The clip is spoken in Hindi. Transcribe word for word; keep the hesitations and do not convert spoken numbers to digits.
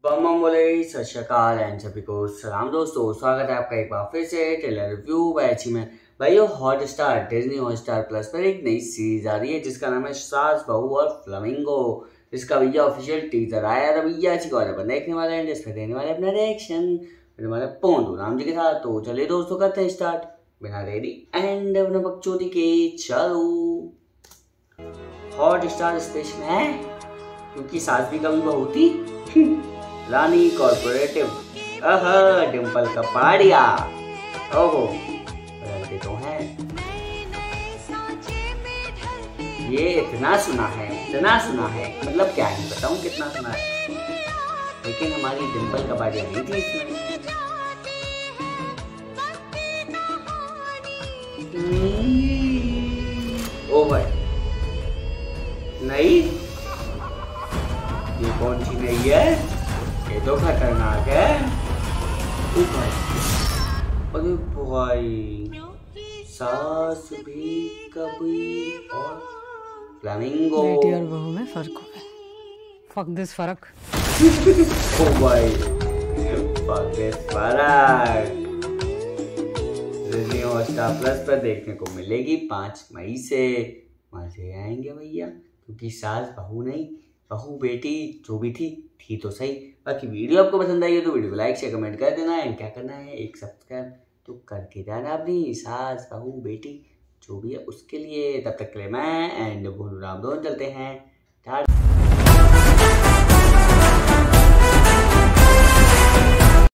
बम बम बोले सत श्री अकाल एंड सभी को सलाम दोस्तों, स्वागत है आपका एक बार फिर से ट्रेलर रिव्यू बैच में। भाइयों, Hotstar Disney Hotstar plus पर एक नई सीरीज आ रही है जिसका नाम है सास बहू और फ्लामिंगो। इसका भैया ऑफिशियल टीजर आया था भैया, अच्छी बात है, देखने वाले हैं, जिस पर देने वाले अपना रिएक्शन हमारे पोंदू राम जी के साथ। तो चलिए दोस्तों, करते हैं स्टार्ट बिना देरी एंड अपना बकचोदी के। चलो, हॉट स्टार स्पेशल है क्योंकि सास भी कभी बहू थी। रानी कॉर्पोरेटिव, अह डिम्पल कपाड़िया, ओहो बदलते तो हैं। ये इतना सुना है, इतना सुना है, मतलब क्या ही बताऊं कितना सुना है, लेकिन हमारी डिम्पल कपाड़िया नहीं थी इसमें। ओ भाई, नहीं, ये कौन सी नहीं है, ये तो खतरनाक है। ओ भाई, अरे भाई, सास भी कभी और फ्लामिंगो। बेटी और बहू में फर्क हो गया। फक दिस फर्क। ओ भाई, फक दिस फर्क डिज्नी हॉटस्टार प्लस पर देखने को मिलेगी पाँच मई से। मजे आएंगे भैया, क्योंकि सास बहू नहीं, बहू बेटी जो भी थी थी तो सही। बाकी वीडियो आपको पसंद आई है तो वीडियो को लाइक शेयर कमेंट कर देना एंड क्या करना है, एक सब्सक्राइब तो करके जाना अपनी सास बहू बेटी जो भी है उसके लिए। तब तक के लिए मैं एंड भोलू राम दोनों चलते हैं।